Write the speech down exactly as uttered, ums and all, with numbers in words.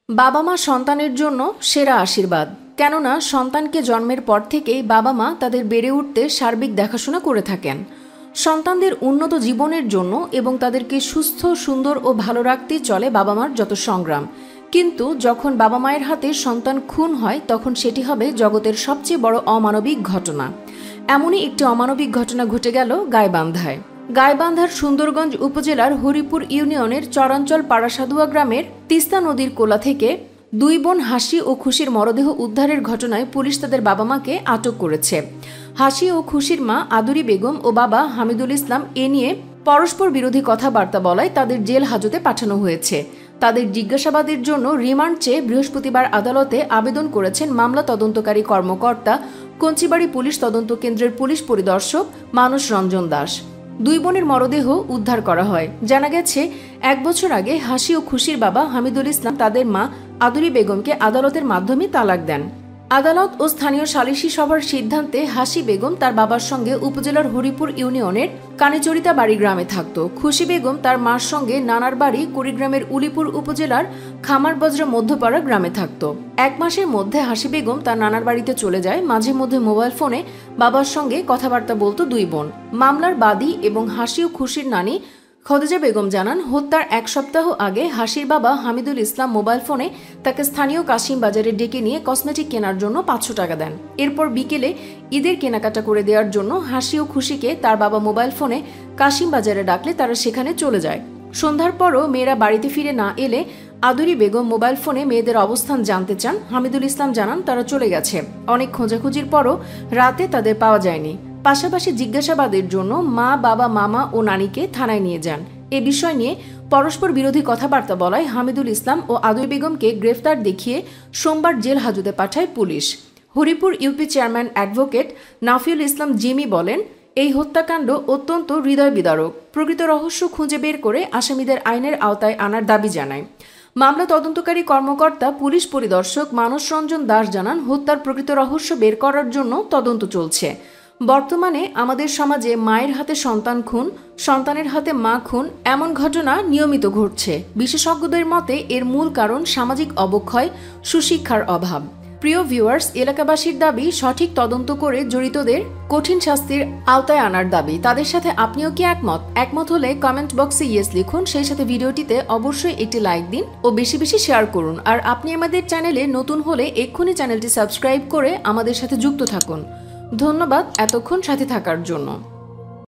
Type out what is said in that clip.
বাবা মা সন্তানের জন্য সেরা আশীর্বাদ। কেননা সন্তানকে জন্মের পর থেকেই বাবা মা তাদের বেড়ে উঠতে সার্বিক দেখাশোনা করে থাকেন। সন্তানদের উন্নত জীবনের জন্য এবং তাদেরকে সুস্থ, সুন্দর ও ভালো রাখতে চলে বাবা মার যত সংগ্রাম। কিন্তু যখন বাবা মায়ের হাতে সন্তান খুন হয় তখন সেটি হবে জগতের সবচেয়ে বড় অমানবিক ঘটনা। এমনই একটি অমানবিক ঘটনা ঘটে গেল গাইবান্ধায়। গাইবান্ধার সুন্দরগঞ্জ উপজেলার হরিপুর ইউনিয়নের চরাঞ্চল পাড়াসাধুয়া গ্রামের তিস্তা নদীর কোলা থেকে দুই বোন হাসি ও খুশির মরদেহ উদ্ধারের ঘটনায় পুলিশ তাদের বাবা মাকে আটক করেছে। হাসি ও খুশির মা আদুরি বেগম ও বাবা হামিদুল ইসলাম এ নিয়ে পরস্পর বিরোধী কথাবার্তা বলায় তাদের জেল হাজতে পাঠানো হয়েছে। তাদের জিজ্ঞাসাবাদের জন্য রিমান্ড চেয়ে বৃহস্পতিবার আদালতে আবেদন করেছেন মামলা তদন্তকারী কর্মকর্তা, কঞ্চিবাড়ি পুলিশ তদন্ত কেন্দ্রের পুলিশ পরিদর্শক মানস রঞ্জন দাস। দুই বোনের মরদেহ উদ্ধার করা হয়। জানা গেছে, এক বছর আগে হাসি ও খুশির বাবা হামিদুল ইসলাম তাদের মা আদুরি বেগমকে আদালতের মাধ্যমে তালাক দেন। আদালত ও স্থানীয় সালিশি সভার সিদ্ধান্তে হাসি বেগম তার বাবার সঙ্গে উপজেলার হরিপুর ইউনিয়নের কানেচরিতা বাড়ি গ্রামে থাকত। খুশি বেগম তার মার সঙ্গে নানার বাড়ি কুড়িগ্রামের উলিপুর উপজেলার খামারবজরা মধ্যপাড়া গ্রামে থাকত। এক মাসের মধ্যে হাসি বেগম তার নানার বাড়িতে চলে যায়। মাঝে মধ্যে মোবাইল ফোনে বাবার সঙ্গে কথাবার্তা বলতো দুই বোন। মামলার বাদী এবং হাসি ও খুশির নানি খদিজা বেগম জানান, হত্যার এক সপ্তাহ আগে হাসির বাবা হামিদুল ইসলাম মোবাইল ফোনে তাকে স্থানীয় কাশিম বাজারে ডেকে নিয়ে কসমেটিক কেনার জন্য পাঁচশো টাকা দেন। এরপর বিকেলে ঈদের কেনাকাটা করে দেওয়ার জন্য হাসি ও খুশিকে তার বাবা মোবাইল ফোনে কাশিম বাজারে ডাকলে তারা সেখানে চলে যায়। সন্ধ্যার পরও মেয়েরা বাড়িতে ফিরে না এলে আদুরি বেগম মোবাইল ফোনে মেয়েদের অবস্থান জানতে চান। হামিদুল ইসলাম জানান তারা চলে গেছে। অনেক খোঁজাখুঁজির পরও রাতে তাদের পাওয়া যায়নি। পাশাপাশি জিজ্ঞাসাবাদের জন্য মা, বাবা, মামা ও নানিকে থানায় নিয়ে যান। এ বিষয় নিয়ে পরস্পর বিরোধী কথাবার্তা বলায় হামিদুল ইসলাম ও আদুরি বেগমকে গ্রেফতার দেখিয়ে সোমবার জেল হাজতে পাঠায় police. Haripur UP chairman advocate Nafiul Islam Jimi বলেন, এই হত্যাকাণ্ড অত্যন্ত হৃদয় বিদারক। প্রকৃত রহস্য খুঁজে বের করে আসামিদের আইনের আওতায় আনার দাবি জানায়। মামলা তদন্তকারী কর্মকর্তা পুলিশ পরিদর্শক মানস রঞ্জন দাস জানান, হত্যার প্রকৃত রহস্য বের করার জন্য তদন্ত চলছে। বর্তমানে আমাদের সমাজে মায়ের হাতে সন্তান খুন, সন্তানের হাতে মা খুন এমন ঘটনা নিয়মিত ঘটছে। বিশেষজ্ঞদের মতে এর মূল কারণ সামাজিক অবক্ষয়, সুশিক্ষার অভাব। প্রিয় ভিউয়ার্স, এলাকাবাসীর দাবি সঠিক তদন্ত করে জড়িতদের কঠিন শাস্তির আওতায় আনার দাবি। তাদের সাথে আপনিও কি একমত? একমত হলে কমেন্ট বক্সে ইয়েস লিখুন। সেই সাথে ভিডিওটিতে অবশ্যই একটি লাইক দিন ও বেশি বেশি শেয়ার করুন। আর আপনি আমাদের চ্যানেলে নতুন হলে এক্ষুনি চ্যানেলটি সাবস্ক্রাইব করে আমাদের সাথে যুক্ত থাকুন। ধন্যবাদ এতক্ষণ সাথে থাকার জন্য।